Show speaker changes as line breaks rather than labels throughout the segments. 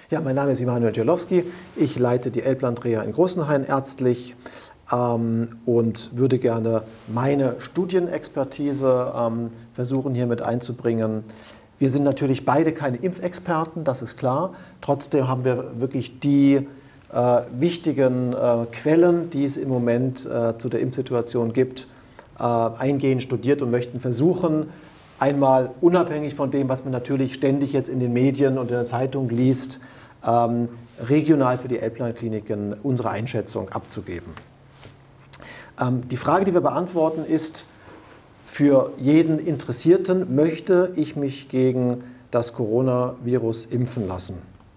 Ja, mein Name ist Immanuel Dzielowski. Ich leite die Elbland-Reha in Großenhain ärztlich und würde gerne meine Studienexpertise versuchen, hier mit einzubringen. Wir sind natürlich beide keine Impfexperten, das ist klar. Trotzdem haben wir wirklich die wichtigen Quellen, die es im Moment zu der Impfsituation gibt, eingehend studiert und möchten versuchen, einmal unabhängig von dem, was man natürlich ständig jetzt in den Medien und in der Zeitung liest, regional für die Elbland-Kliniken unsere Einschätzung abzugeben. Die Frage, die wir beantworten, ist für jeden Interessierten: Möchte ich mich gegen das Coronavirus impfen lassen?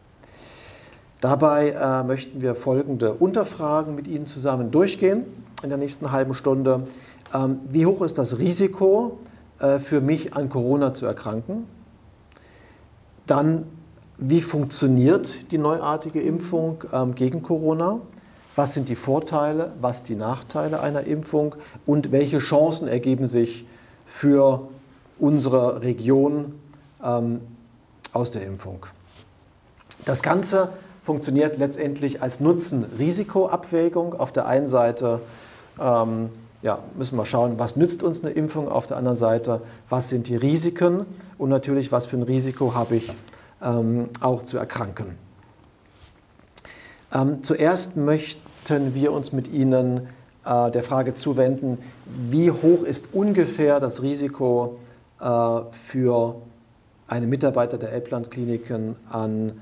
Dabei möchten wir folgende Unterfragen mit Ihnen zusammen durchgehen in der nächsten halben Stunde. Wie hoch ist das Risiko für mich, an Corona zu erkranken? Dann, wie funktioniert die neuartige Impfung gegen Corona? Was sind die Vorteile, was die Nachteile einer Impfung und welche Chancen ergeben sich für unsere Region aus der Impfung? Das Ganze funktioniert letztendlich als Nutzen-Risiko-Abwägung. Auf der einen Seite müssen wir schauen, was nützt uns eine Impfung, auf der anderen Seite, was sind die Risiken und natürlich, was für ein Risiko habe ich auch zu erkranken. Zuerst möchten wir uns mit Ihnen der Frage zuwenden, wie hoch ist ungefähr das Risiko für einen Mitarbeiter der Elbland-Kliniken an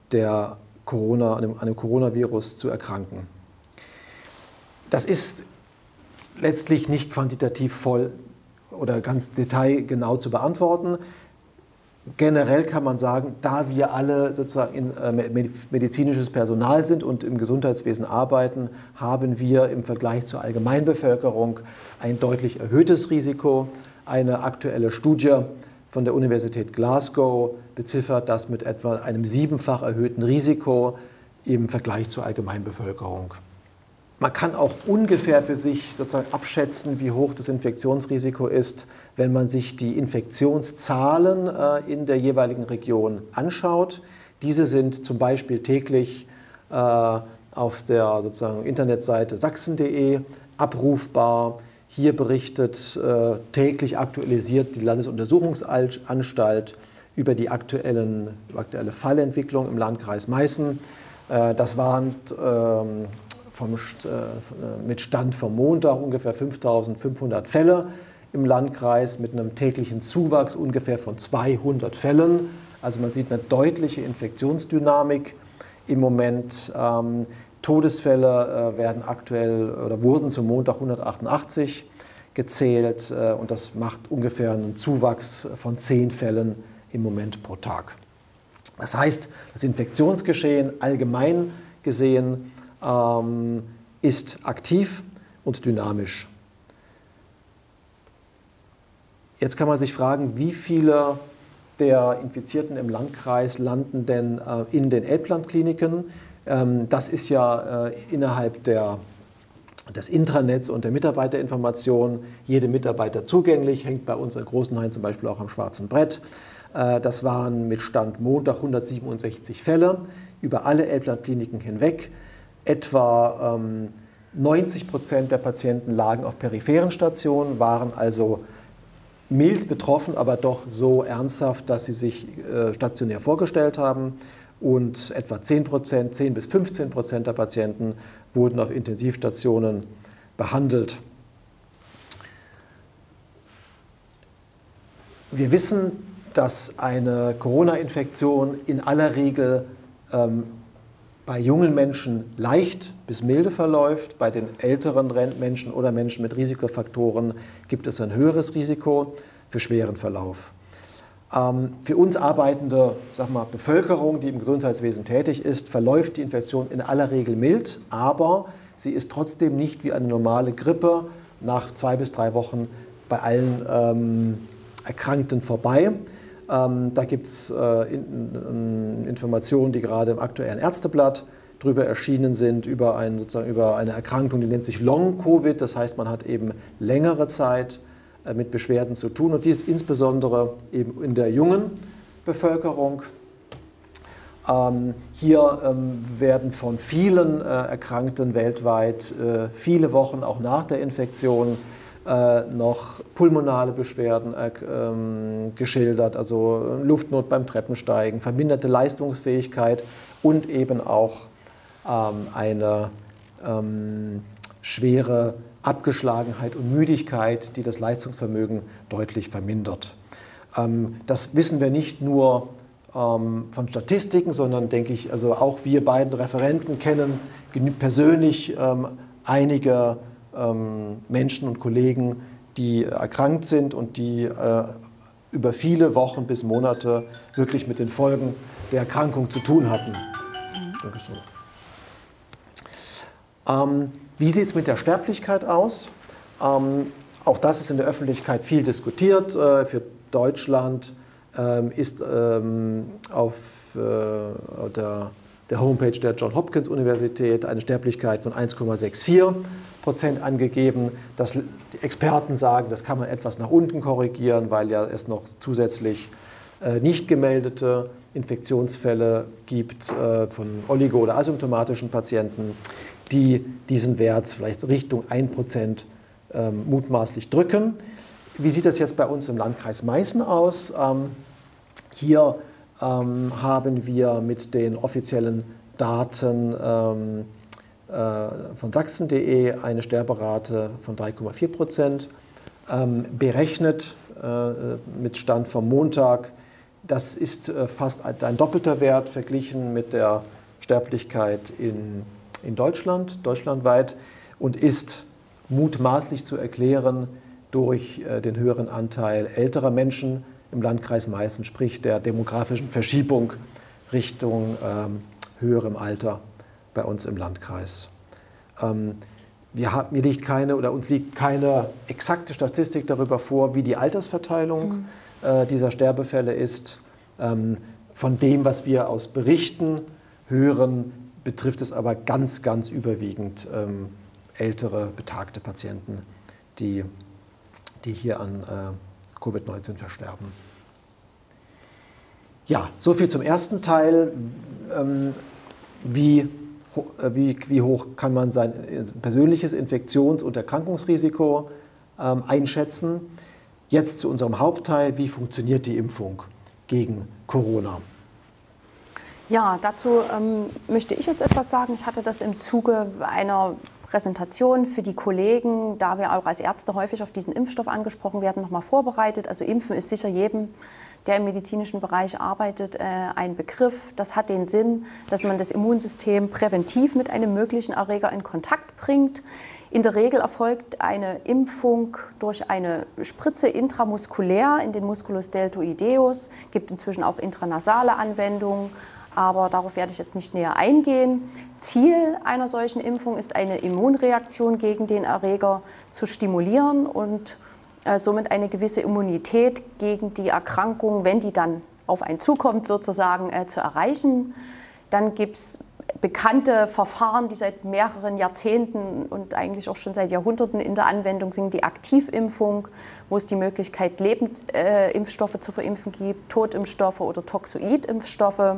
einem Coronavirus zu erkranken. Das ist letztlich nicht quantitativ voll oder ganz detailgenau zu beantworten. Generell kann man sagen, da wir alle sozusagen medizinisches Personal sind und im Gesundheitswesen arbeiten, haben wir im Vergleich zur Allgemeinbevölkerung ein deutlich erhöhtes Risiko. Eine aktuelle Studie von der Universität Glasgow beziffert das mit etwa einem 7-fach erhöhten Risiko im Vergleich zur Allgemeinbevölkerung. Man kann auch ungefähr für sich sozusagen abschätzen, wie hoch das Infektionsrisiko ist, wenn man sich die Infektionszahlen in der jeweiligen Region anschaut. Diese sind zum Beispiel täglich auf der sozusagen Internetseite sachsen.de abrufbar. Hier berichtet täglich aktualisiert die Landesuntersuchungsanstalt über die aktuelle Fallentwicklung im Landkreis Meißen. Das waren mit Stand vom Montag ungefähr 5.500 Fälle im Landkreis mit einem täglichen Zuwachs ungefähr von 200 Fällen. Also man sieht eine deutliche Infektionsdynamik im Moment. Todesfälle wurden zum Montag 188 gezählt und das macht ungefähr einen Zuwachs von 10 Fällen im Moment pro Tag. Das heißt, das Infektionsgeschehen allgemein gesehen ist aktiv und dynamisch. Jetzt kann man sich fragen, wie viele der Infizierten im Landkreis landen denn in den Elbland-Kliniken? Das ist ja innerhalb des Intranets und der Mitarbeiterinformation jedem Mitarbeiter zugänglich, hängt bei uns in Großenhain zum Beispiel auch am schwarzen Brett. Das waren mit Stand Montag 167 Fälle über alle Elbland-Kliniken hinweg. Etwa 90% der Patienten lagen auf peripheren Stationen, waren also mild betroffen, aber doch so ernsthaft, dass sie sich stationär vorgestellt haben. Und etwa 10 bis 15% der Patienten wurden auf Intensivstationen behandelt. Wir wissen, dass eine Corona-Infektion in aller Regel bei jungen Menschen leicht bis milde verläuft. Bei den älteren Menschen oder Menschen mit Risikofaktoren gibt es ein höheres Risiko für schweren Verlauf. Für uns arbeitende Bevölkerung, die im Gesundheitswesen tätig ist, verläuft die Infektion in aller Regel mild, aber sie ist trotzdem nicht wie eine normale Grippe nach 2 bis 3 Wochen bei allen Erkrankten vorbei. Da gibt es Informationen, die gerade im aktuellen Ärzteblatt drüber erschienen sind, über eine Erkrankung, die nennt sich Long-Covid. Das heißt, man hat eben längere Zeit mit Beschwerden zu tun und die ist insbesondere eben in der jungen Bevölkerung. Hier werden von vielen Erkrankten weltweit viele Wochen auch nach der Infektion noch pulmonale Beschwerden geschildert, also Luftnot beim Treppensteigen, verminderte Leistungsfähigkeit und eben auch eine schwere Abgeschlagenheit und Müdigkeit, die das Leistungsvermögen deutlich vermindert. Das wissen wir nicht nur von Statistiken, sondern denke ich, also auch wir beiden Referenten kennen persönlich einige Menschen und Kollegen, die erkrankt sind und die über viele Wochen bis Monate wirklich mit den Folgen der Erkrankung zu tun hatten. Dankeschön. Wie sieht es mit der Sterblichkeit aus? Auch das ist in der Öffentlichkeit viel diskutiert. Für Deutschland ist auf der Homepage der Johns Hopkins Universität eine Sterblichkeit von 1,64% angegeben. Die Experten sagen, das kann man etwas nach unten korrigieren, weil ja es noch zusätzlich nicht gemeldete Infektionsfälle gibt von oligo- oder asymptomatischen Patienten, die diesen Wert vielleicht Richtung 1% mutmaßlich drücken. Wie sieht das jetzt bei uns im Landkreis Meißen aus? Hier haben wir mit den offiziellen Daten von sachsen.de eine Sterberate von 3,4% berechnet mit Stand vom Montag. Das ist fast ein doppelter Wert verglichen mit der Sterblichkeit in Deutschland, deutschlandweit, und ist mutmaßlich zu erklären durch den höheren Anteil älterer Menschen im Landkreis Meißen, sprich der demografischen Verschiebung Richtung höherem Alter bei uns im Landkreis. Uns liegt keine exakte Statistik darüber vor, wie die Altersverteilung dieser Sterbefälle ist. Von dem, was wir aus Berichten hören, betrifft es aber ganz, ganz überwiegend ältere, betagte Patienten, die hier an Covid-19 versterben. Ja, soviel zum ersten Teil. Wie hoch kann man sein persönliches Infektions- und Erkrankungsrisiko einschätzen? Jetzt zu unserem Hauptteil, wie funktioniert die Impfung gegen Corona?
Ja, dazu möchte ich jetzt etwas sagen. Ich hatte das im Zuge einer Präsentation für die Kollegen, da wir auch als Ärzte häufig auf diesen Impfstoff angesprochen werden, nochmal vorbereitet. Also Impfen ist sicher jedem, der im medizinischen Bereich arbeitet, ein Begriff. Das hat den Sinn, dass man das Immunsystem präventiv mit einem möglichen Erreger in Kontakt bringt. In der Regel erfolgt eine Impfung durch eine Spritze intramuskulär in den Musculus deltoideus. Es gibt inzwischen auch intranasale Anwendungen, aber darauf werde ich jetzt nicht näher eingehen. Ziel einer solchen Impfung ist, eine Immunreaktion gegen den Erreger zu stimulieren und somit eine gewisse Immunität gegen die Erkrankung, wenn die dann auf einen zukommt, sozusagen zu erreichen. Dann gibt es bekannte Verfahren, die seit mehreren Jahrzehnten und eigentlich auch schon seit Jahrhunderten in der Anwendung sind, die Aktivimpfung, wo es die Möglichkeit, Lebendimpfstoffe zu verimpfen gibt, Totimpfstoffe oder Toxoidimpfstoffe.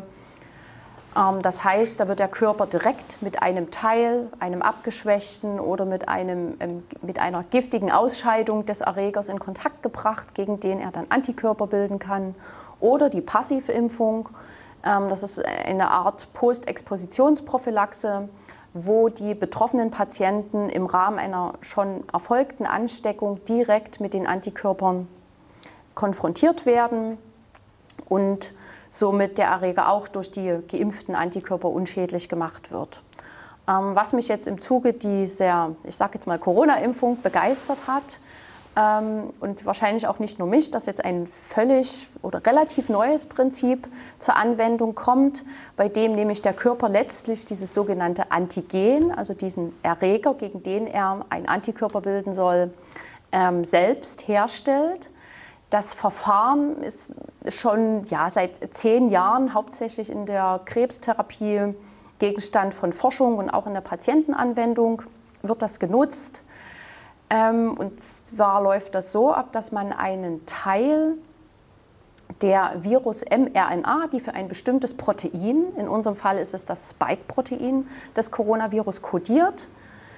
Das heißt, da wird der Körper direkt mit einem Teil, einem abgeschwächten oder mit einer giftigen Ausscheidung des Erregers in Kontakt gebracht, gegen den er dann Antikörper bilden kann. Oder die Passivimpfung, das ist eine Art Postexpositionsprophylaxe, wo die betroffenen Patienten im Rahmen einer schon erfolgten Ansteckung direkt mit den Antikörpern konfrontiert werden und somit der Erreger auch durch die geimpften Antikörper unschädlich gemacht wird. Was mich jetzt im Zuge dieser, ich sage jetzt mal, Corona-Impfung begeistert hat, und wahrscheinlich auch nicht nur mich, dass jetzt ein völlig oder relativ neues Prinzip zur Anwendung kommt, bei dem nämlich der Körper letztlich dieses sogenannte Antigen, also diesen Erreger, gegen den er einen Antikörper bilden soll, selbst herstellt. Das Verfahren ist schon seit 10 Jahren hauptsächlich in der Krebstherapie Gegenstand von Forschung und auch in der Patientenanwendung wird das genutzt. Und zwar läuft das so ab, dass man einen Teil der Virus-mRNA, die für ein bestimmtes Protein, in unserem Fall ist es das Spike-Protein des Coronavirus, kodiert,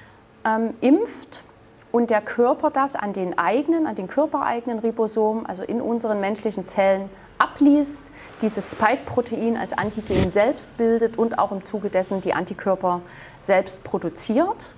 impft und der Körper das an den körpereigenen Ribosomen, also in unseren menschlichen Zellen, abliest, dieses Spike-Protein als Antigen selbst bildet und auch im Zuge dessen die Antikörper selbst produziert.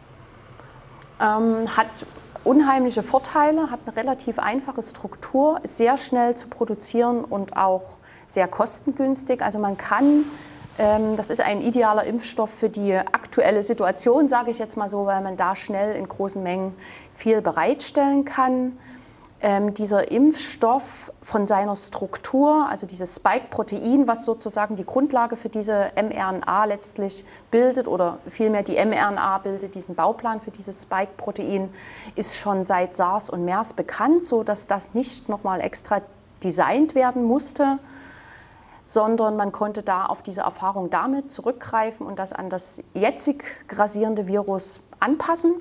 Hat unheimliche Vorteile, hat eine relativ einfache Struktur, ist sehr schnell zu produzieren und auch sehr kostengünstig. Also man kann, das ist ein idealer Impfstoff für die aktuelle Situation, sage ich jetzt mal so, weil man da schnell in großen Mengen viel bereitstellen kann. Dieser Impfstoff von seiner Struktur, also dieses Spike-Protein, was sozusagen die Grundlage für diese mRNA letztlich bildet, oder vielmehr die mRNA bildet diesen Bauplan für dieses Spike-Protein, ist schon seit SARS und MERS bekannt, sodass das nicht nochmal extra designt werden musste, sondern man konnte da auf diese Erfahrung damit zurückgreifen und das an das jetzig grassierende Virus anpassen.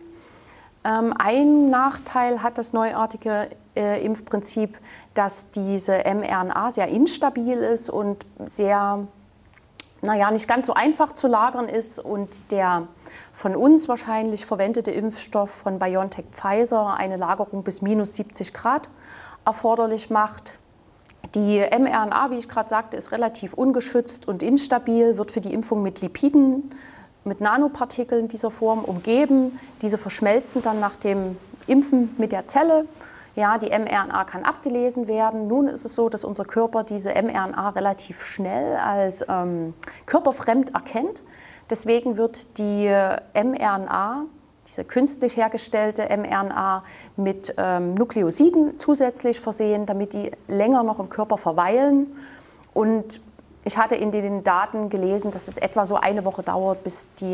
Ein Nachteil hat das neuartige Impfprinzip, dass diese mRNA sehr instabil ist und sehr, nicht ganz so einfach zu lagern ist und der von uns wahrscheinlich verwendete Impfstoff von BioNTech Pfizer eine Lagerung bis minus 70 Grad erforderlich macht. Die mRNA, wie ich gerade sagte, ist relativ ungeschützt und instabil, wird für die Impfung mit Lipiden, mit Nanopartikeln dieser Form umgeben. Diese verschmelzen dann nach dem Impfen mit der Zelle. Ja, die mRNA kann abgelesen werden. Nun ist es so, dass unser Körper diese mRNA relativ schnell als körperfremd erkennt. Deswegen wird die mRNA, diese künstlich hergestellte mRNA, mit Nukleosiden zusätzlich versehen, damit die länger noch im Körper verweilen. Und ich hatte in den Daten gelesen, dass es etwa so eine Woche dauert, bis die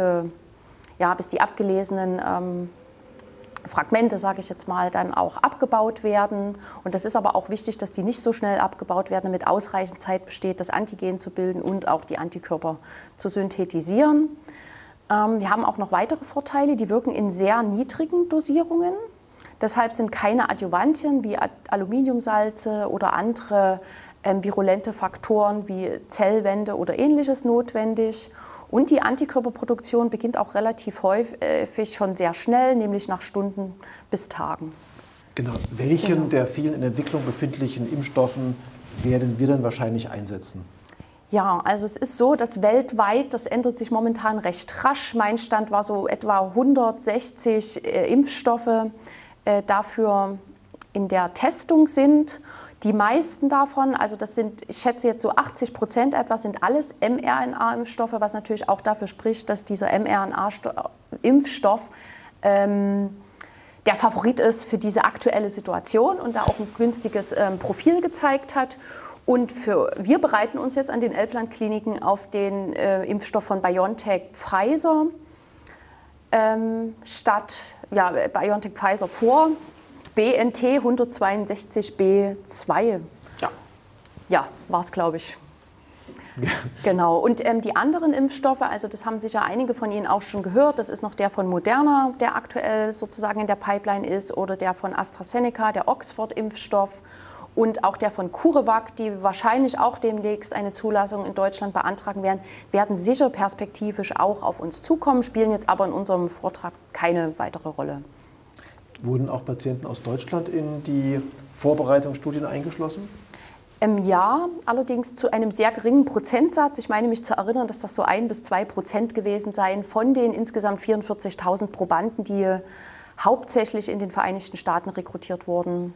abgelesenen Fragmente, sage ich jetzt mal, dann auch abgebaut werden. Und das ist aber auch wichtig, dass die nicht so schnell abgebaut werden, damit ausreichend Zeit besteht, das Antigen zu bilden und auch die Antikörper zu synthetisieren. Wir haben auch noch weitere Vorteile, die wirken in sehr niedrigen Dosierungen. Deshalb sind keine Adjuvantien wie Aluminiumsalze oder andere virulente Faktoren wie Zellwände oder Ähnliches notwendig. Und die Antikörperproduktion beginnt auch relativ häufig schon sehr schnell, nämlich nach Stunden bis Tagen.
Genau. Welchen der vielen in Entwicklung befindlichen Impfstoffen werden wir dann wahrscheinlich einsetzen?
Ja, also es ist so, dass weltweit, das ändert sich momentan recht rasch. Mein Stand war so etwa 160 Impfstoffe dafür in der Testung sind. Die meisten davon, also das sind, ich schätze jetzt so 80% etwa, sind alles mRNA-Impfstoffe, was natürlich auch dafür spricht, dass dieser mRNA-Impfstoff der Favorit ist für diese aktuelle Situation und da auch ein günstiges Profil gezeigt hat. Und wir bereiten uns jetzt an den Elbland-Kliniken auf den Impfstoff von BioNTech Pfizer BioNTech Pfizer vor. BNT 162b2. Ja, war es, glaube ich. Ja. Genau. Und die anderen Impfstoffe, also das haben sicher einige von Ihnen auch schon gehört, das ist noch der von Moderna, der aktuell sozusagen in der Pipeline ist, oder der von AstraZeneca, der Oxford-Impfstoff, und auch der von CureVac, die wahrscheinlich auch demnächst eine Zulassung in Deutschland beantragen werden sicher perspektivisch auch auf uns zukommen, spielen jetzt aber in unserem Vortrag keine weitere Rolle.
Wurden auch Patienten aus Deutschland in die Vorbereitungsstudien eingeschlossen?
Ja, allerdings zu einem sehr geringen Prozentsatz. Ich meine mich zu erinnern, dass das so 1 bis 2% gewesen seien von den insgesamt 44.000 Probanden, die hauptsächlich in den Vereinigten Staaten rekrutiert wurden.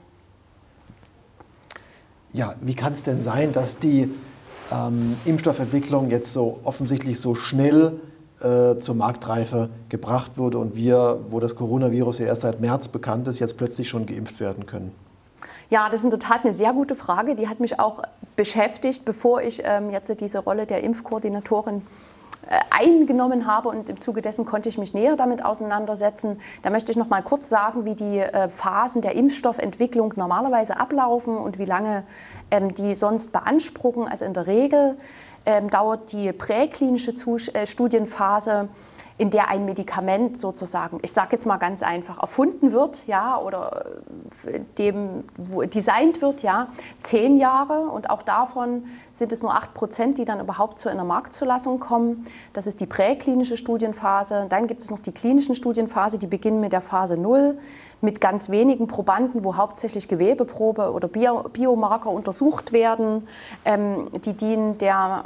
Ja, wie kann es denn sein, dass die Impfstoffentwicklung jetzt so offensichtlich so schnell zur Marktreife gebracht wurde und wir, wo das Coronavirus ja erst seit März bekannt ist, jetzt plötzlich schon geimpft werden können?
Ja, das ist in der Tat eine sehr gute Frage. Die hat mich auch beschäftigt, bevor ich jetzt diese Rolle der Impfkoordinatorin eingenommen habe, und im Zuge dessen konnte ich mich näher damit auseinandersetzen. Da möchte ich noch mal kurz sagen, wie die Phasen der Impfstoffentwicklung normalerweise ablaufen und wie lange die sonst beanspruchen. Also in der Regel dauert die präklinische Studienphase in der ein Medikament sozusagen, ich sage jetzt mal ganz einfach, erfunden wird, ja, oder designt wird, ja, 10 Jahre, und auch davon sind es nur 8%, die dann überhaupt zu einer Marktzulassung kommen. Das ist die präklinische Studienphase. Dann gibt es noch die klinischen Studienphase, die beginnen mit der Phase 0, mit ganz wenigen Probanden, wo hauptsächlich Gewebeprobe oder Biomarker untersucht werden. Die dienen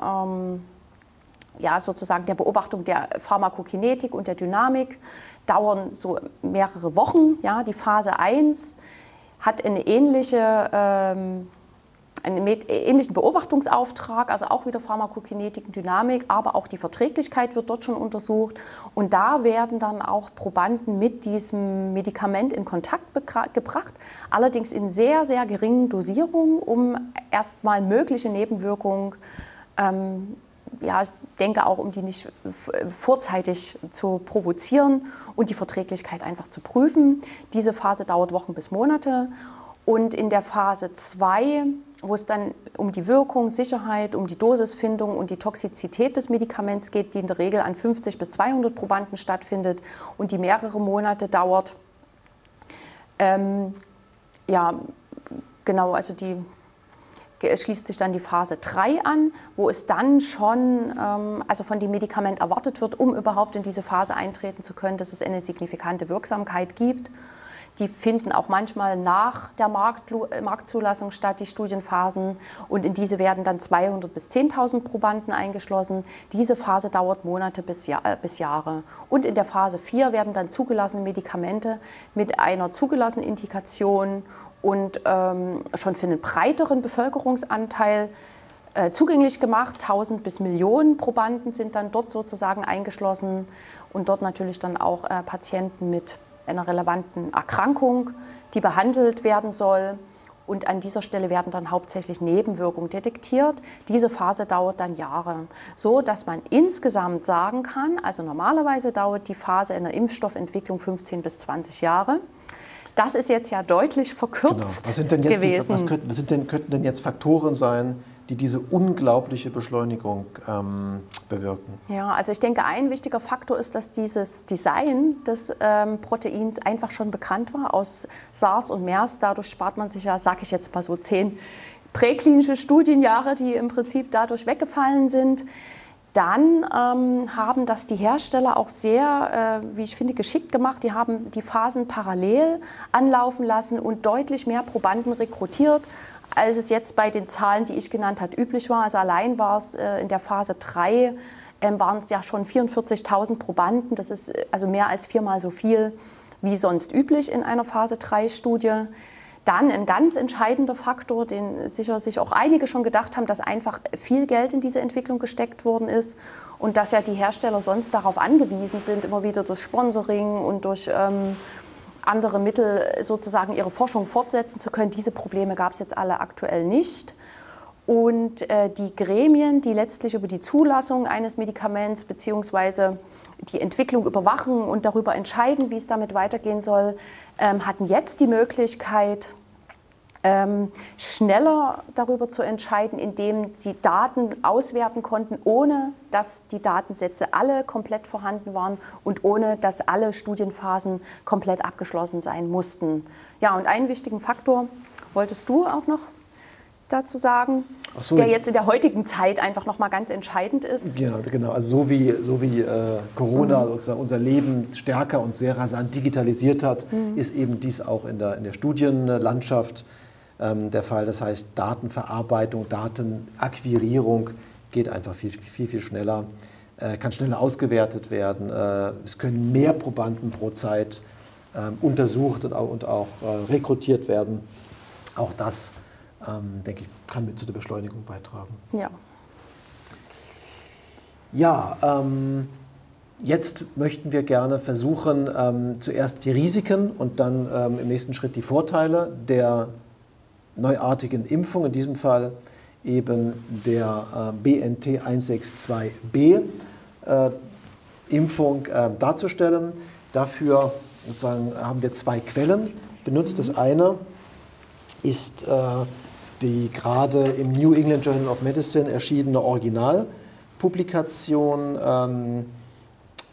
sozusagen der Beobachtung der Pharmakokinetik und der Dynamik, dauern so mehrere Wochen. Ja. Die Phase 1 hat einen ähnlichen Beobachtungsauftrag, also auch wieder Pharmakokinetik und Dynamik, aber auch die Verträglichkeit wird dort schon untersucht. Und da werden dann auch Probanden mit diesem Medikament in Kontakt gebracht, allerdings in sehr, sehr geringen Dosierungen, um erstmal mögliche Nebenwirkungen ich denke auch, um die nicht vorzeitig zu provozieren und die Verträglichkeit einfach zu prüfen. Diese Phase dauert Wochen bis Monate. Und in der Phase 2, wo es dann um die Wirkung, Sicherheit, um die Dosisfindung und die Toxizität des Medikaments geht, die in der Regel an 50 bis 200 Probanden stattfindet und die mehrere Monate dauert, schließt sich dann die Phase 3 an, wo es dann schon von dem Medikament erwartet wird, um überhaupt in diese Phase eintreten zu können, dass es eine signifikante Wirksamkeit gibt. Die finden auch manchmal nach der Marktzulassung statt, die Studienphasen, und in diese werden dann 200 bis 10.000 Probanden eingeschlossen. Diese Phase dauert Monate bis Jahre. Und in der Phase 4 werden dann zugelassene Medikamente mit einer zugelassenen Indikation und schon für einen breiteren Bevölkerungsanteil zugänglich gemacht. 1000 bis Millionen Probanden sind dann dort sozusagen eingeschlossen und dort natürlich dann auch Patienten mit einer relevanten Erkrankung, die behandelt werden soll. Und an dieser Stelle werden dann hauptsächlich Nebenwirkungen detektiert. Diese Phase dauert dann Jahre, so dass man insgesamt sagen kann, also normalerweise dauert die Phase in der Impfstoffentwicklung 15 bis 20 Jahre. Das ist jetzt ja deutlich verkürzt gewesen.
Könnten denn jetzt Faktoren sein, die diese unglaubliche Beschleunigung bewirken?
Ja, also ich denke, ein wichtiger Faktor ist, dass dieses Design des Proteins einfach schon bekannt war aus SARS und MERS. Dadurch spart man sich ja, sage ich jetzt mal so, 10 präklinische Studienjahre, die im Prinzip dadurch weggefallen sind. Dann haben das die Hersteller auch sehr, wie ich finde, geschickt gemacht. Die haben die Phasen parallel anlaufen lassen und deutlich mehr Probanden rekrutiert, als es jetzt bei den Zahlen, die ich genannt habe, üblich war. Also allein war es in der Phase 3, waren es ja schon 44.000 Probanden. Das ist also mehr als 4-mal so viel wie sonst üblich in einer Phase 3-Studie. Dann ein ganz entscheidender Faktor, den sicher sich auch einige schon gedacht haben, dass einfach viel Geld in diese Entwicklung gesteckt worden ist und dass ja die Hersteller sonst darauf angewiesen sind, immer wieder durch Sponsoring und durch andere Mittel sozusagen ihre Forschung fortsetzen zu können. Diese Probleme gab es jetzt alle aktuell nicht. Und die Gremien, die letztlich über die Zulassung eines Medikaments bzw. die Entwicklung überwachen und darüber entscheiden, wie es damit weitergehen soll, hatten jetzt die Möglichkeit, schneller darüber zu entscheiden, indem sie Daten auswerten konnten, ohne dass die Datensätze alle komplett vorhanden waren und ohne dass alle Studienphasen komplett abgeschlossen sein mussten. Ja, und einen wichtigen Faktor wolltest du auch noch dazu sagen, so, der jetzt in der heutigen Zeit einfach noch mal ganz entscheidend ist.
Ja, genau. Also so wie Corona sozusagen unser Leben stärker und sehr rasant digitalisiert hat, ist eben dies auch in der Studienlandschaft der Fall. Das heißt, Datenverarbeitung, Datenakquirierung geht einfach viel schneller, kann schneller ausgewertet werden. Es können mehr Probanden pro Zeit untersucht und auch rekrutiert werden. Auch das, denke ich, kann mit zu der Beschleunigung beitragen.
Ja.
Ja, jetzt möchten wir gerne versuchen, zuerst die Risiken und dann im nächsten Schritt die Vorteile der neuartigen Impfung, in diesem Fall eben der BNT162b Impfung darzustellen. Dafür sozusagen haben wir 2 Quellen benutzt. Das eine ist die gerade im New England Journal of Medicine erschienene Originalpublikation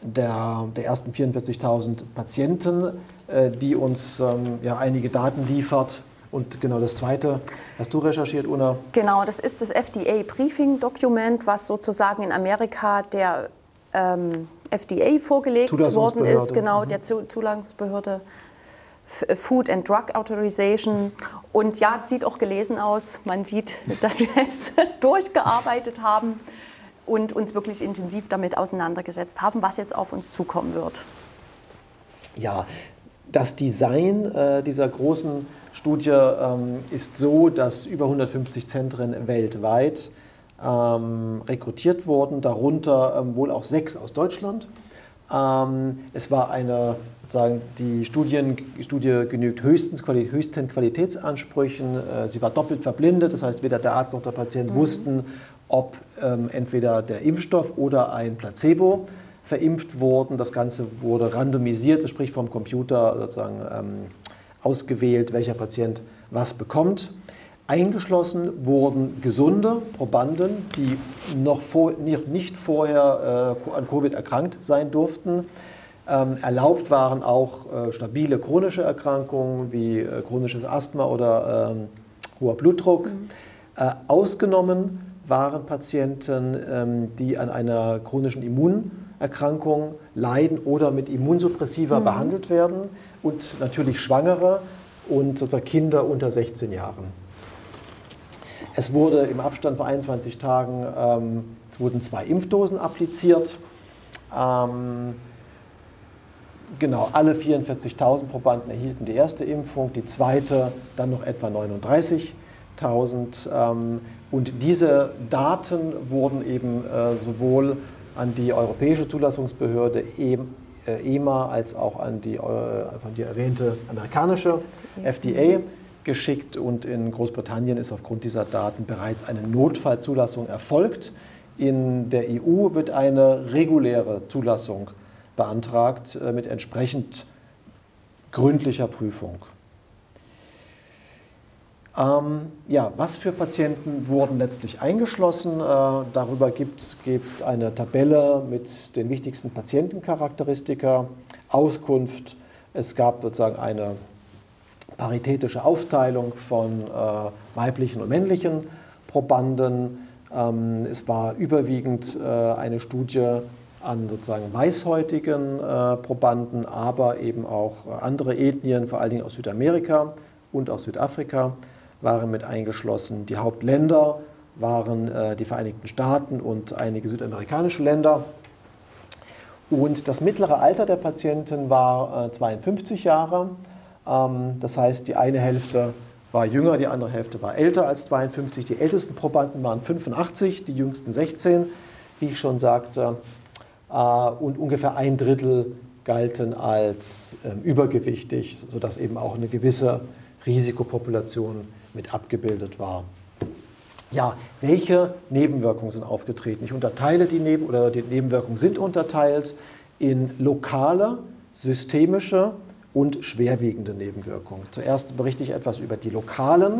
der ersten 44.000 Patienten, die uns ja, einige Daten liefert. Und genau das Zweite hast du recherchiert, Una?
Genau, das ist das FDA-Briefing-Dokument, was sozusagen in Amerika der FDA vorgelegt worden ist, genau, der Zulassungsbehörde Food and Drug Authorization. Und ja, es sieht auch gelesen aus. Man sieht, dass wir es durchgearbeitet haben und uns wirklich intensiv damit auseinandergesetzt haben, was jetzt auf uns zukommen wird.
Ja, das Design dieser großen Studie ist so, dass über 150 Zentren weltweit rekrutiert wurden, darunter wohl auch 6 aus Deutschland. Es war eine, sozusagen, die Studie genügt höchsten Qualitätsansprüchen. Sie war doppelt verblindet, das heißt, weder der Arzt noch der Patient wussten, ob entweder der Impfstoff oder ein Placebo verimpft wurden. Das Ganze wurde randomisiert, sprich vom Computer sozusagen ausgewählt, welcher Patient was bekommt. Eingeschlossen wurden gesunde Probanden, die nicht vorher an Covid erkrankt sein durften. Erlaubt waren auch stabile chronische Erkrankungen wie chronisches Asthma oder hoher Blutdruck. Ausgenommen waren Patienten, die an einer chronischen Immunerkrankung leiden oder mit Immunsuppressiva behandelt werden und natürlich Schwangere und sozusagen Kinder unter 16 Jahren. Es wurde im Abstand von 21 Tagen es wurden 2 Impfdosen appliziert. Genau, alle 44.000 Probanden erhielten die erste Impfung, die zweite dann noch etwa 39.000. Und diese Daten wurden eben sowohl an die Europäische Zulassungsbehörde EMA als auch an die von dir erwähnte amerikanische FDA geschickt, und in Großbritannien ist aufgrund dieser Daten bereits eine Notfallzulassung erfolgt. In der EU wird eine reguläre Zulassung beantragt mit entsprechend gründlicher Prüfung. Ja, was für Patienten wurden letztlich eingeschlossen? Darüber gibt es eine Tabelle mit den wichtigsten Patientencharakteristika, Auskunft. Es gab sozusagen eine paritätische Aufteilung von weiblichen und männlichen Probanden. Es war überwiegend eine Studie an sozusagen weißhäutigen Probanden, aber eben auch andere Ethnien, vor allen Dingen aus Südamerika und aus Südafrika, waren mit eingeschlossen. Die Hauptländer waren die Vereinigten Staaten und einige südamerikanische Länder. Und das mittlere Alter der Patienten war 52 Jahre. Das heißt, die eine Hälfte war jünger, die andere Hälfte war älter als 52. Die ältesten Probanden waren 85, die jüngsten 16, wie ich schon sagte. Und ungefähr 1/3 galten als übergewichtig, sodass eben auch eine gewisse Risikopopulation mit abgebildet war. Ja, welche Nebenwirkungen sind aufgetreten? Ich unterteile die Nebenwirkungen sind unterteilt in lokale, systemische und schwerwiegende Nebenwirkungen. Zuerst berichte ich etwas über die lokalen.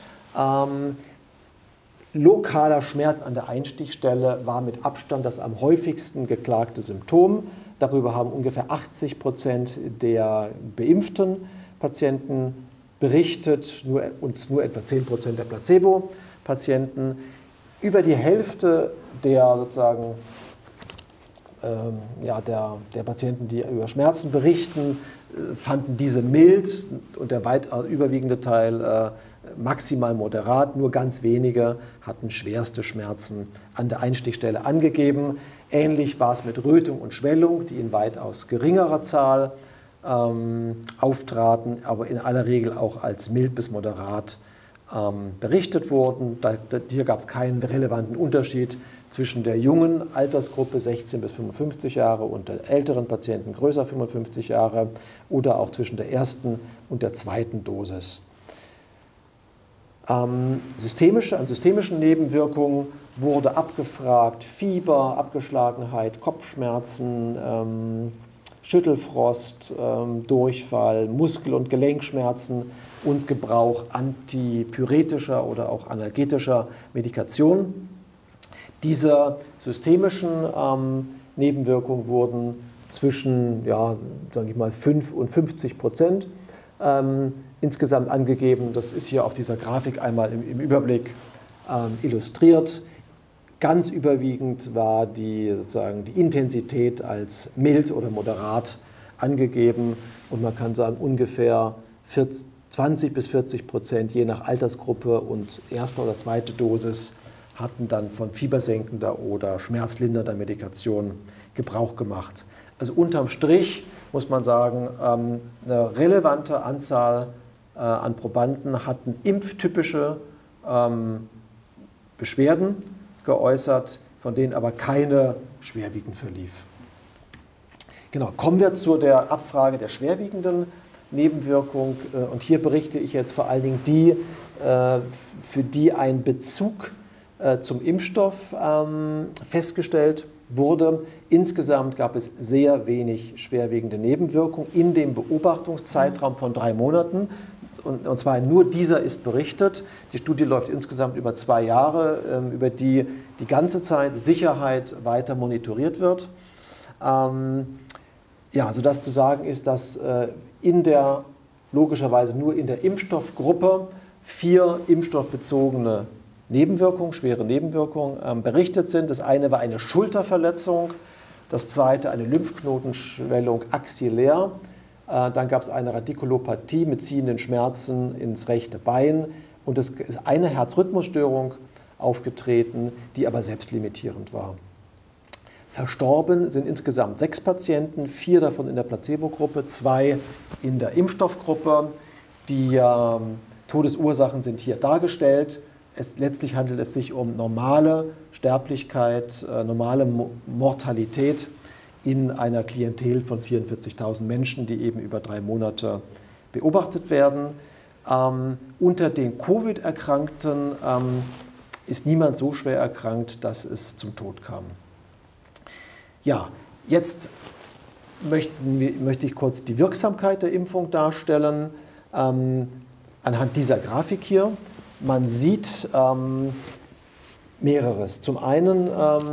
Lokaler Schmerz an der Einstichstelle war mit Abstand das am häufigsten geklagte Symptom. Darüber haben ungefähr 80% der beimpften Patienten berichtet, und nur etwa 10% der Placebo-Patienten. Über die Hälfte der sozusagen der Patienten, die über Schmerzen berichten, fanden diese mild, und der weit überwiegende Teil maximal moderat. Nur ganz wenige hatten schwerste Schmerzen an der Einstichstelle angegeben. Ähnlich war es mit Rötung und Schwellung, die in weitaus geringerer Zahl auftraten, aber in aller Regel auch als mild bis moderat berichtet wurden. Hier gab es keinen relevanten Unterschied zwischen der jungen Altersgruppe 16 bis 55 Jahre und der älteren Patienten größer 55 Jahre oder auch zwischen der ersten und der zweiten Dosis. An systemischen Nebenwirkungen wurde abgefragt Fieber, Abgeschlagenheit, Kopfschmerzen, Schüttelfrost, Durchfall, Muskel- und Gelenkschmerzen und Gebrauch antipyretischer oder auch analgetischer Medikation. Diese systemischen Nebenwirkungen wurden zwischen, ja, sage ich mal, 5 und 50% insgesamt angegeben. Das ist hier auf dieser Grafik einmal im Überblick illustriert. Ganz überwiegend war sozusagen die Intensität als mild oder moderat angegeben und man kann sagen, ungefähr 20 bis 40%, je nach Altersgruppe und erste oder zweite Dosis, hatten dann von fiebersenkender oder schmerzlindernder Medikation Gebrauch gemacht. Also unterm Strich muss man sagen, eine relevante Anzahl an Probanden hatten impftypische Beschwerden geäußert, von denen aber keine schwerwiegend verlief. Genau, kommen wir zu der Abfrage der schwerwiegenden Nebenwirkung. Und hier berichte ich jetzt vor allen Dingen die, für die ein Bezug zum Impfstoff festgestellt wurde. Insgesamt gab es sehr wenig schwerwiegende Nebenwirkungen in dem Beobachtungszeitraum von 3 Monaten. Und zwar nur dieser ist berichtet. Die Studie läuft insgesamt über 2 Jahre, über die die ganze Zeit Sicherheit weiter monitoriert wird. Ja, sodass zu sagen ist, dass logischerweise nur in der Impfstoffgruppe 4 impfstoffbezogene Nebenwirkungen, schwere Nebenwirkungen berichtet sind. Das eine war eine Schulterverletzung, das zweite eine Lymphknotenschwellung axillär. Dann gab es eine Radikulopathie mit ziehenden Schmerzen ins rechte Bein und es ist eine Herzrhythmusstörung aufgetreten, die aber selbstlimitierend war. Verstorben sind insgesamt 6 Patienten, 4 davon in der Placebo-Gruppe, 2 in der Impfstoffgruppe. Die Todesursachen sind hier dargestellt. Letztlich handelt es sich um normale Sterblichkeit, normale Mortalität in einer Klientel von 44.000 Menschen, die eben über 3 Monate beobachtet werden. Unter den Covid-Erkrankten ist niemand so schwer erkrankt, dass es zum Tod kam. Ja, jetzt möchte ich kurz die Wirksamkeit der Impfung darstellen. Anhand dieser Grafik hier. Man sieht mehreres. Zum einen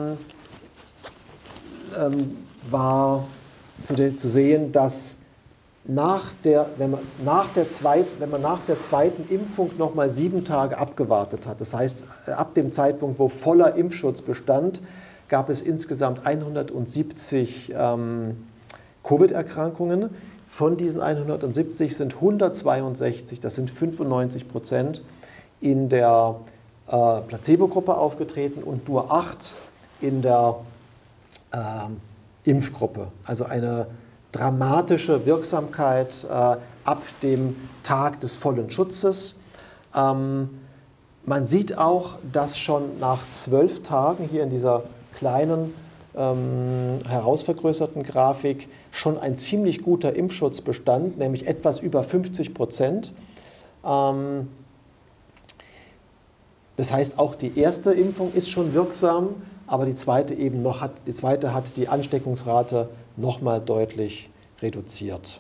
war zu sehen, dass wenn man nach der zweiten Impfung nochmal 7 Tage abgewartet hat, das heißt ab dem Zeitpunkt, wo voller Impfschutz bestand, gab es insgesamt 170 Covid-Erkrankungen. Von diesen 170 sind 162, das sind 95%, in der Placebo-Gruppe aufgetreten und nur 8 in der Impfgruppe. Also eine dramatische Wirksamkeit ab dem Tag des vollen Schutzes. Man sieht auch, dass schon nach 12 Tagen hier in dieser kleinen, herausvergrößerten Grafik schon ein ziemlich guter Impfschutz bestand, nämlich etwas über 50%. Das heißt, auch die erste Impfung ist schon wirksam, aber die zweite hat die Ansteckungsrate nochmal deutlich reduziert.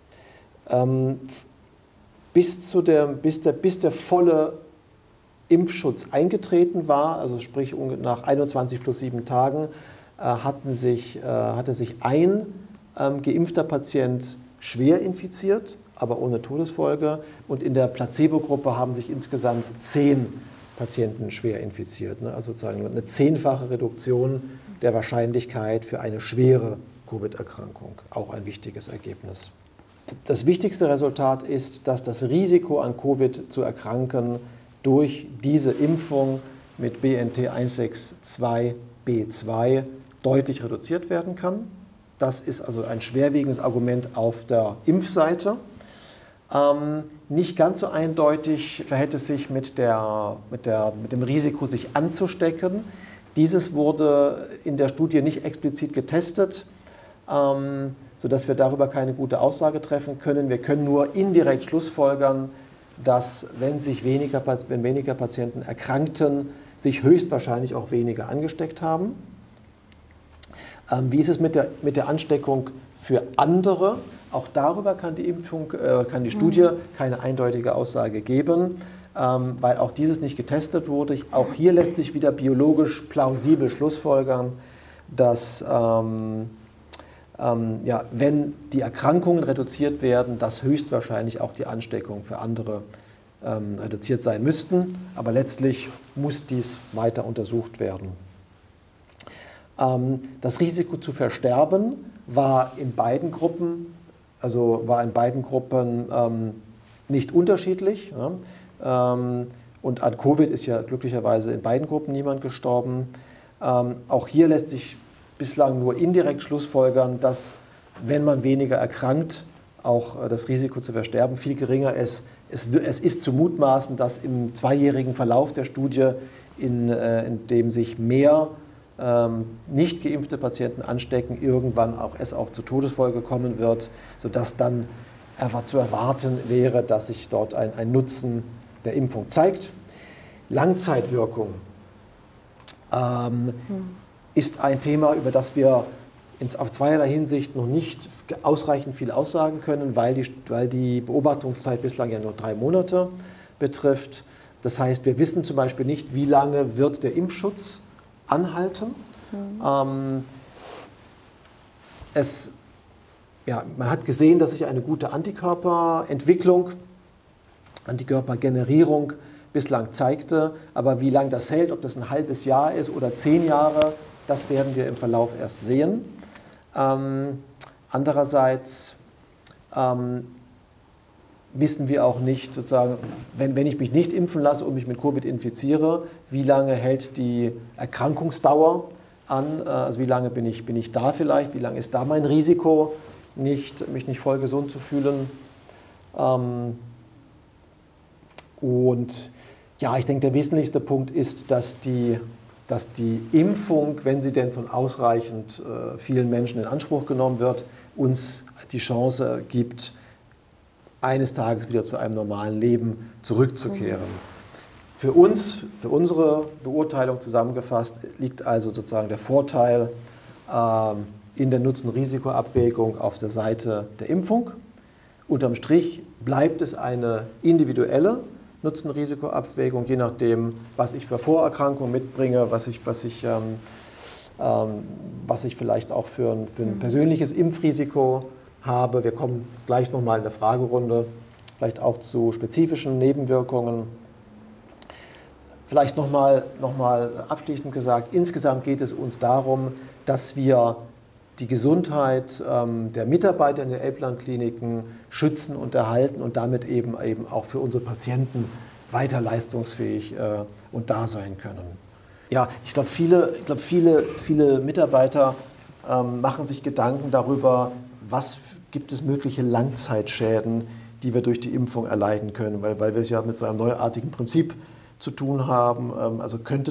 Bis der volle Impfschutz eingetreten war, also sprich nach 21 plus 7 Tagen, hatte sich ein geimpfter Patient schwer infiziert, aber ohne Todesfolge. Und in der Placebo-Gruppe haben sich insgesamt 10 Patienten schwer infiziert. Also sozusagen eine 10-fache Reduktion der Wahrscheinlichkeit für eine schwere Covid-Erkrankung. Auch ein wichtiges Ergebnis. Das wichtigste Resultat ist, dass das Risiko an Covid zu erkranken durch diese Impfung mit BNT162b2 deutlich reduziert werden kann. Das ist also ein schwerwiegendes Argument auf der Impfseite. Nicht ganz so eindeutig verhält es sich mit dem Risiko, sich anzustecken. Dieses wurde in der Studie nicht explizit getestet, sodass wir darüber keine gute Aussage treffen können. Wir können nur indirekt schlussfolgern, dass wenn weniger Patienten erkrankten, sich höchstwahrscheinlich auch weniger angesteckt haben. Wie ist es mit der Ansteckung für andere? Auch darüber kann die Studie keine eindeutige Aussage geben, weil auch dieses nicht getestet wurde. Auch hier lässt sich wieder biologisch plausibel schlussfolgern, dass ja, wenn die Erkrankungen reduziert werden, dass höchstwahrscheinlich auch die Ansteckung für andere reduziert sein müssten. Aber letztlich muss dies weiter untersucht werden. Das Risiko zu versterben war in beiden Gruppen, nicht unterschiedlich. Ja. Und an Covid ist ja glücklicherweise in beiden Gruppen niemand gestorben. Auch hier lässt sich bislang nur indirekt schlussfolgern, dass, wenn man weniger erkrankt, auch das Risiko zu versterben viel geringer ist. Es ist zu mutmaßen, dass im zweijährigen Verlauf der Studie, in dem sich mehr nicht geimpfte Patienten anstecken, irgendwann auch zu Todesfolge kommen wird, sodass dann einfach zu erwarten wäre, dass sich dort ein Nutzen der Impfung zeigt. Langzeitwirkung ist ein Thema, über das wir auf zweierlei Hinsicht noch nicht ausreichend viel aussagen können, weil die Beobachtungszeit bislang ja nur 3 Monate betrifft. Das heißt, wir wissen zum Beispiel nicht, wie lange wird der Impfschutz anhalten. Man hat gesehen, dass sich eine gute Antikörperentwicklung, Antikörpergenerierung bislang zeigte, aber wie lange das hält, ob das ein halbes Jahr ist oder 10 Jahre, das werden wir im Verlauf erst sehen. Andererseits wissen wir auch nicht, sozusagen, wenn ich mich nicht impfen lasse und mich mit Covid infiziere, wie lange hält die Erkrankungsdauer an, also wie lange bin ich da vielleicht, wie lange ist da mein Risiko, mich nicht voll gesund zu fühlen. Und ja, ich denke, der wesentlichste Punkt ist, dass die Impfung, wenn sie denn von ausreichend vielen Menschen in Anspruch genommen wird, uns die Chance gibt, eines Tages wieder zu einem normalen Leben zurückzukehren. Für uns, für unsere Beurteilung zusammengefasst, liegt also sozusagen der Vorteil in der Nutzen-Risiko-Abwägung auf der Seite der Impfung. Unterm Strich bleibt es eine individuelle Nutzen-Risiko-Abwägung, je nachdem, was ich für Vorerkrankungen mitbringe, was ich vielleicht auch für ein persönliches Impfrisiko habe. Wir kommen gleich nochmal in der Fragerunde, vielleicht auch zu spezifischen Nebenwirkungen. Vielleicht nochmal abschließend gesagt, insgesamt geht es uns darum, dass wir die Gesundheit der Mitarbeiter in den Elbland-Kliniken schützen und erhalten und damit eben auch für unsere Patienten weiter leistungsfähig und da sein können. Ja, ich glaube, viele Mitarbeiter machen sich Gedanken darüber, was gibt es mögliche Langzeitschäden, die wir durch die Impfung erleiden können, weil wir es ja mit so einem neuartigen Prinzip zu tun haben. Also könnte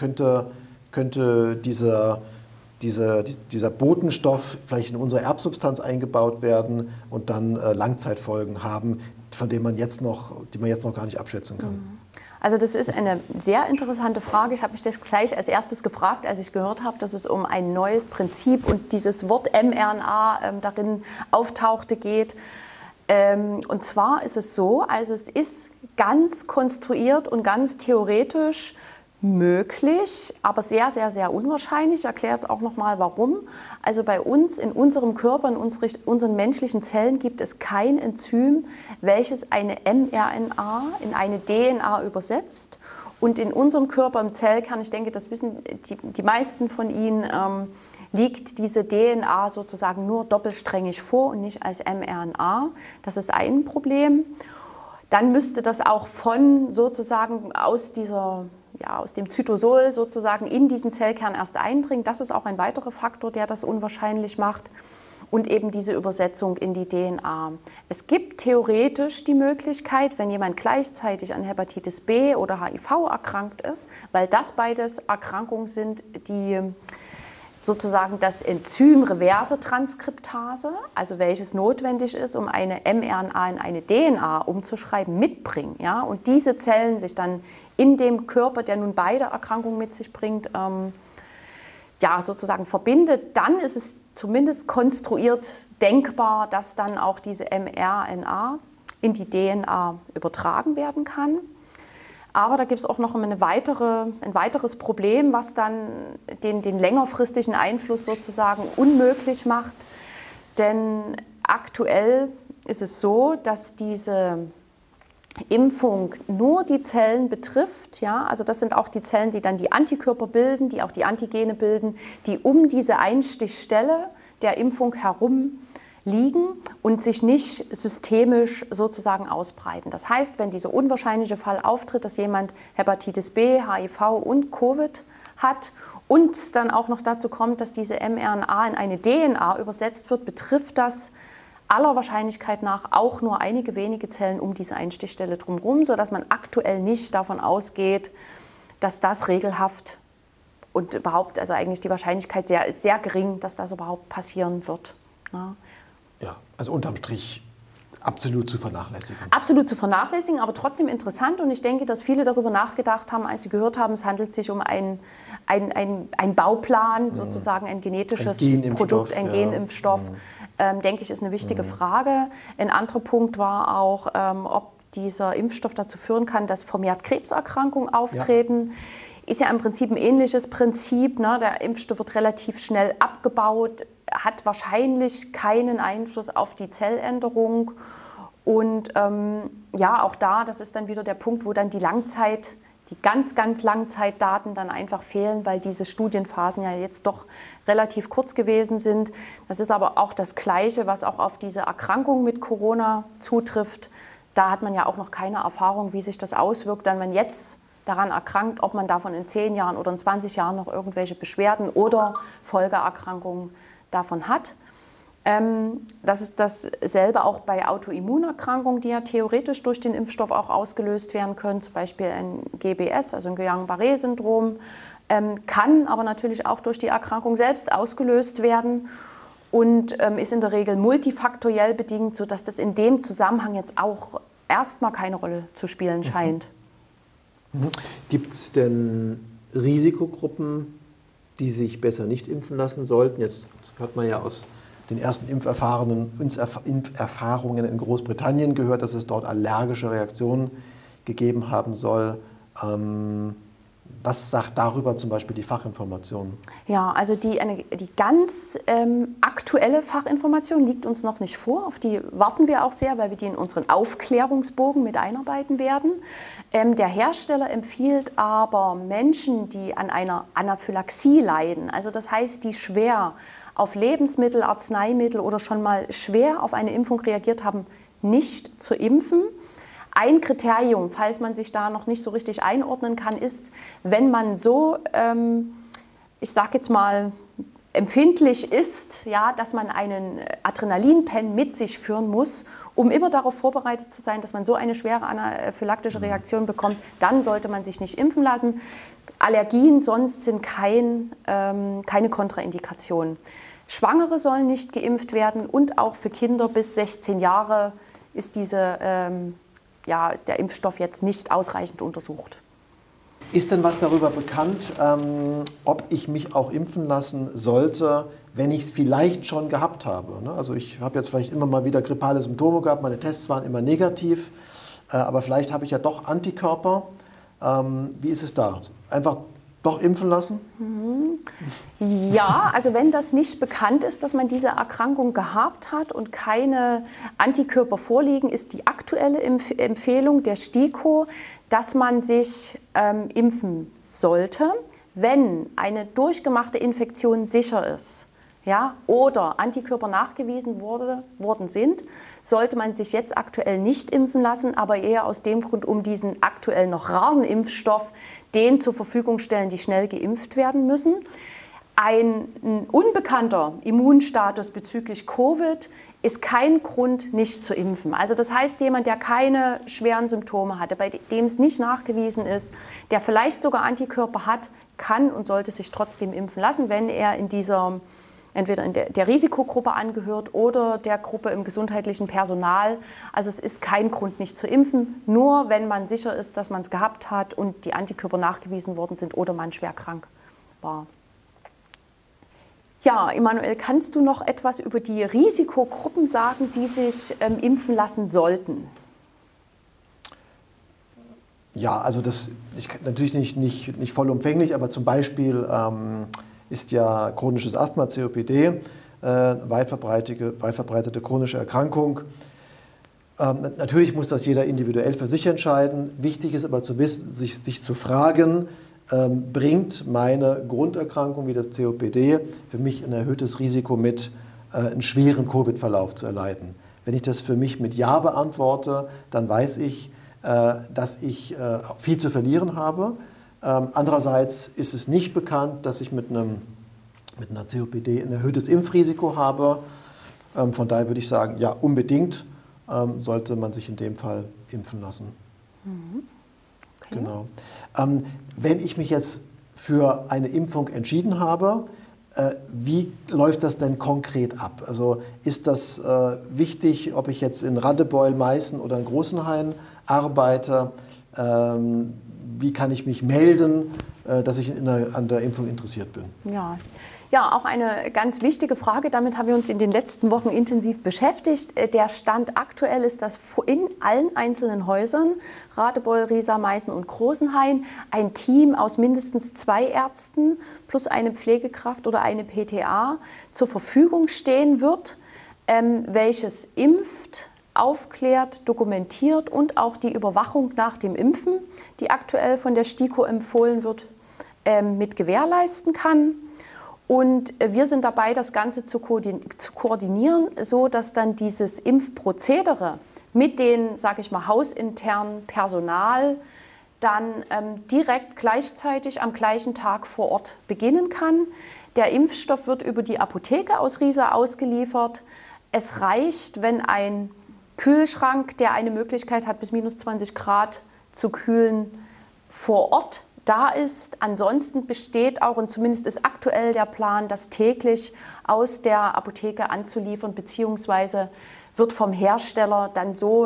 dieser Botenstoff vielleicht in unsere Erbsubstanz eingebaut werden und dann Langzeitfolgen haben, die man jetzt noch gar nicht abschätzen kann.
Also das ist eine sehr interessante Frage. Ich habe mich das gleich als erstes gefragt, als ich gehört habe, dass es um ein neues Prinzip und dieses Wort mRNA darin auftauchte geht. Und zwar ist es so, also es ist ganz konstruiert und ganz theoretisch möglich, aber sehr, sehr, sehr unwahrscheinlich. Ich erkläre jetzt auch noch mal, warum. Also bei uns, in unserem Körper, in unseren menschlichen Zellen gibt es kein Enzym, welches eine mRNA in eine DNA übersetzt. Und in unserem Körper, im Zellkern, ich denke, das wissen die meisten von Ihnen, liegt diese DNA sozusagen nur doppelsträngig vor und nicht als mRNA. Das ist ein Problem. Dann müsste das auch sozusagen aus dem Zytosol sozusagen in diesen Zellkern erst eindringen. Das ist auch ein weiterer Faktor, der das unwahrscheinlich macht. Und eben diese Übersetzung in die DNA. Es gibt theoretisch die Möglichkeit, wenn jemand gleichzeitig an Hepatitis B oder HIV erkrankt ist, weil das beides Erkrankungen sind, die sozusagen das Enzym Reverse-Transkriptase, also welches notwendig ist, um eine mRNA in eine DNA umzuschreiben, mitbringen. Ja? Und diese Zellen sich dann in dem Körper, der nun beide Erkrankungen mit sich bringt, sozusagen verbindet, dann ist es zumindest konstruiert denkbar, dass dann auch diese mRNA in die DNA übertragen werden kann. Aber da gibt es auch noch ein weiteres Problem, was dann den längerfristigen Einfluss sozusagen unmöglich macht. Denn aktuell ist es so, dass diese Impfung nur die Zellen betrifft, ja, also das sind auch die Zellen, die dann die Antikörper bilden, die auch die Antigene bilden, die um diese Einstichstelle der Impfung herum liegen und sich nicht systemisch sozusagen ausbreiten. Das heißt, wenn dieser unwahrscheinliche Fall auftritt, dass jemand Hepatitis B, HIV und Covid hat und es dann auch noch dazu kommt, dass diese mRNA in eine DNA übersetzt wird, betrifft das aller Wahrscheinlichkeit nach auch nur einige wenige Zellen um diese Einstichstelle drumherum, sodass man aktuell nicht davon ausgeht, dass das regelhaft und überhaupt, also eigentlich die Wahrscheinlichkeit ist sehr gering, dass das überhaupt passieren wird. Ja.
Ja, also unterm Strich absolut zu vernachlässigen.
Absolut zu vernachlässigen, aber trotzdem interessant. Und ich denke, dass viele darüber nachgedacht haben, als sie gehört haben, es handelt sich um einen Bauplan, sozusagen ein genetisches Produkt, ein Genimpfstoff. Denke ich, ist eine wichtige Frage. Ein anderer Punkt war auch, ob dieser Impfstoff dazu führen kann, dass vermehrt Krebserkrankungen auftreten. Ja. Ist ja im Prinzip ein ähnliches Prinzip. Ne? Der Impfstoff wird relativ schnell abgebaut, hat wahrscheinlich keinen Einfluss auf die Zelländerung. Und ja, auch da, das ist dann wieder der Punkt, wo dann die ganz, ganz Langzeitdaten dann einfach fehlen, weil diese Studienphasen ja jetzt doch relativ kurz gewesen sind. Das ist aber auch das Gleiche, was auch auf diese Erkrankung mit Corona zutrifft. Da hat man ja auch noch keine Erfahrung, wie sich das auswirkt, wenn man jetzt daran erkrankt, ob man davon in 10 Jahren oder in 20 Jahren noch irgendwelche Beschwerden oder Folgeerkrankungen davon hat. Das ist dasselbe auch bei Autoimmunerkrankungen, die ja theoretisch durch den Impfstoff auch ausgelöst werden können, zum Beispiel ein GBS, also ein Guillain-Barré-Syndrom, kann aber natürlich auch durch die Erkrankung selbst ausgelöst werden und ist in der Regel multifaktoriell bedingt, sodass das in dem Zusammenhang jetzt auch erstmal keine Rolle zu spielen scheint.
Gibt es denn Risikogruppen, die sich besser nicht impfen lassen sollten? Jetzt hört man ja aus den ersten Impferfahrungen in Großbritannien gehört, dass es dort allergische Reaktionen gegeben haben soll. Was sagt darüber zum Beispiel die Fachinformation?
Ja, also die ganz aktuelle Fachinformation liegt uns noch nicht vor. Auf die warten wir auch sehr, weil wir die in unseren Aufklärungsbogen mit einarbeiten werden. Der Hersteller empfiehlt aber Menschen, die an einer Anaphylaxie leiden, also das heißt, die schwer auf Lebensmittel, Arzneimittel oder schon mal schwer auf eine Impfung reagiert haben, nicht zu impfen. Ein Kriterium, falls man sich da noch nicht so richtig einordnen kann, ist, wenn man so, ich sage jetzt mal, empfindlich ist, ja, dass man einen Adrenalinpen mit sich führen muss, um immer darauf vorbereitet zu sein, dass man so eine schwere anaphylaktische Reaktion bekommt, dann sollte man sich nicht impfen lassen. Allergien sonst sind keine Kontraindikationen. Schwangere sollen nicht geimpft werden und auch für Kinder bis 16 Jahre ist ist der Impfstoff jetzt nicht ausreichend untersucht.
Ist denn was darüber bekannt, ob ich mich auch impfen lassen sollte, wenn ich es vielleicht schon gehabt habe? Also ich habe jetzt vielleicht immer mal wieder grippale Symptome gehabt, meine Tests waren immer negativ, aber vielleicht habe ich ja doch Antikörper. Wie ist es da? Einfach doch impfen lassen?
Ja, also wenn das nicht bekannt ist, dass man diese Erkrankung gehabt hat und keine Antikörper vorliegen, ist die aktuelle Empfehlung der STIKO, dass man sich impfen sollte, wenn eine durchgemachte Infektion sicher ist. Ja, oder Antikörper nachgewiesen worden sind, sollte man sich jetzt aktuell nicht impfen lassen, aber eher aus dem Grund, um diesen aktuell noch raren Impfstoff denen zur Verfügung stellen, die schnell geimpft werden müssen. Ein unbekannter Immunstatus bezüglich Covid ist kein Grund, nicht zu impfen. Also das heißt, jemand, der keine schweren Symptome hatte, bei dem es nicht nachgewiesen ist, der vielleicht sogar Antikörper hat, kann und sollte sich trotzdem impfen lassen, wenn er entweder in der Risikogruppe angehört oder der Gruppe im gesundheitlichen Personal. Also es ist kein Grund, nicht zu impfen, nur wenn man sicher ist, dass man es gehabt hat und die Antikörper nachgewiesen worden sind oder man schwer krank war. Ja, Emanuel, kannst du noch etwas über die Risikogruppen sagen, die sich impfen lassen sollten?
Ja, also natürlich nicht vollumfänglich, aber zum Beispiel ist ja chronisches Asthma, COPD, weit verbreitete chronische Erkrankung. Natürlich muss das jeder individuell für sich entscheiden. Wichtig ist aber zu wissen, sich zu fragen, bringt meine Grunderkrankung wie das COPD für mich ein erhöhtes Risiko mit, einen schweren Covid-Verlauf zu erleiden. Wenn ich das für mich mit Ja beantworte, dann weiß ich, dass ich viel zu verlieren habe. Andererseits ist es nicht bekannt, dass ich mit einer COPD ein erhöhtes Impfrisiko habe. Von daher würde ich sagen, ja, unbedingt sollte man sich in dem Fall impfen lassen.
Okay.
Genau. Wenn ich mich jetzt für eine Impfung entschieden habe, wie läuft das denn konkret ab? Also ist das wichtig, ob ich jetzt in Radebeul, Meißen oder in Großenhain arbeite? Wie kann ich mich melden, dass ich an der Impfung interessiert bin?
Ja, auch eine ganz wichtige Frage. Damit haben wir uns in den letzten Wochen intensiv beschäftigt. Der Stand aktuell ist, dass in allen einzelnen Häusern, Radebeul, Riesa, Meißen und Großenhain, ein Team aus mindestens 2 Ärzten plus eine Pflegekraft oder eine PTA zur Verfügung stehen wird, welches impft, aufklärt, dokumentiert und auch die Überwachung nach dem Impfen, die aktuell von der STIKO empfohlen wird, mit gewährleisten kann. Und wir sind dabei, das Ganze zu koordinieren, so dass dann dieses Impfprozedere mit den, sage ich mal, hausinternen Personal dann direkt gleichzeitig am gleichen Tag vor Ort beginnen kann. Der Impfstoff wird über die Apotheke aus Riesa ausgeliefert. Es reicht, wenn ein Kühlschrank, der eine Möglichkeit hat, bis minus 20 Grad zu kühlen, vor Ort da ist. Ansonsten besteht auch, und zumindest ist aktuell der Plan, das täglich aus der Apotheke anzuliefern, beziehungsweise wird vom Hersteller dann so,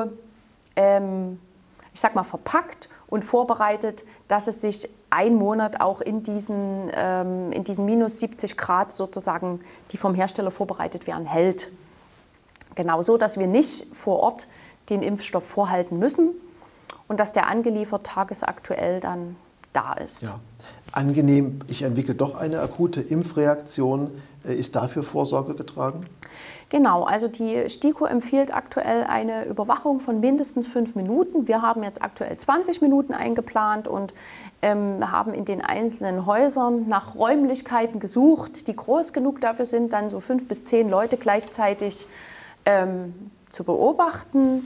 ich sag mal, verpackt und vorbereitet, dass es sich einen Monat auch in diesen minus 70 Grad sozusagen, die vom Hersteller vorbereitet werden, hält. Genau so, dass wir nicht vor Ort den Impfstoff vorhalten müssen und dass der angeliefert tagesaktuell dann da ist.
Ja. Angenehm, ich entwickle doch eine akute Impfreaktion. Ist dafür Vorsorge getragen?
Genau, also die STIKO empfiehlt aktuell eine Überwachung von mindestens 5 Minuten. Wir haben jetzt aktuell 20 Minuten eingeplant und haben in den einzelnen Häusern nach Räumlichkeiten gesucht, die groß genug dafür sind, dann so 5 bis 10 Leute gleichzeitig zu beobachten.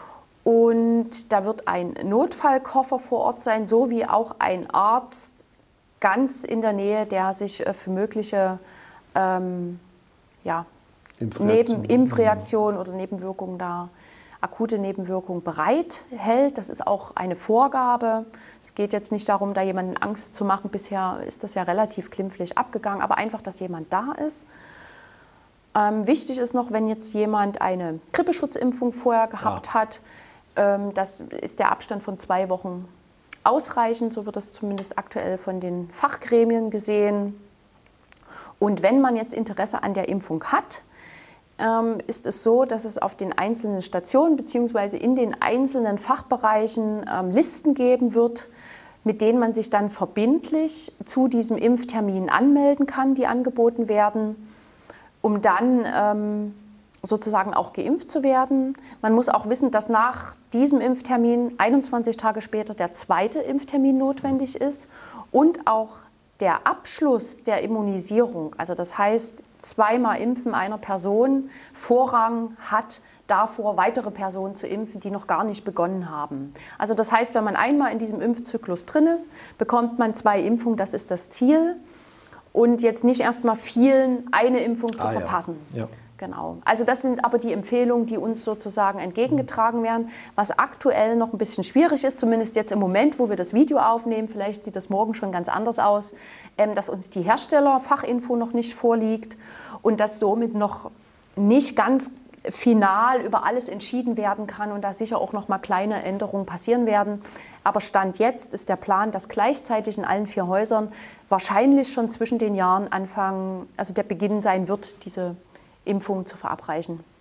Und da wird ein Notfallkoffer vor Ort sein, sowie auch ein Arzt ganz in der Nähe, der sich für mögliche Impfreaktionen oder Nebenwirkungen da, akute Nebenwirkungen bereithält. Das ist auch eine Vorgabe. Es geht jetzt nicht darum, da jemanden Angst zu machen. Bisher ist das ja relativ glimpflich abgegangen, aber einfach, dass jemand da ist. Wichtig ist noch, wenn jetzt jemand eine Grippeschutzimpfung vorher gehabt hat, das ist der Abstand von 2 Wochen ausreichend, so wird das zumindest aktuell von den Fachgremien gesehen. Und wenn man jetzt Interesse an der Impfung hat, ist es so, dass es auf den einzelnen Stationen bzw. in den einzelnen Fachbereichen Listen geben wird, mit denen man sich dann verbindlich zu diesem Impftermin anmelden kann, die angeboten werden, um dann sozusagen auch geimpft zu werden. Man muss auch wissen, dass nach diesem Impftermin 21 Tage später der zweite Impftermin notwendig ist und auch der Abschluss der Immunisierung, also das heißt, 2-mal Impfen einer Person Vorrang hat, davor weitere Personen zu impfen, die noch gar nicht begonnen haben. Also das heißt, wenn man einmal in diesem Impfzyklus drin ist, bekommt man 2 Impfungen, das ist das Ziel. Und jetzt nicht erst mal vielen eine Impfung zu verpassen. Ja. Genau. Also das sind aber die Empfehlungen, die uns sozusagen entgegengetragen werden. Was aktuell noch ein bisschen schwierig ist, zumindest jetzt im Moment, wo wir das Video aufnehmen, vielleicht sieht das morgen schon ganz anders aus, dass uns die Herstellerfachinfo noch nicht vorliegt und dass somit noch nicht ganz final über alles entschieden werden kann und da sicher auch noch mal kleine Änderungen passieren werden. Aber Stand jetzt ist der Plan, dass gleichzeitig in allen 4 Häusern wahrscheinlich schon zwischen den Jahren der Beginn sein wird, diese Impfung zu verabreichen.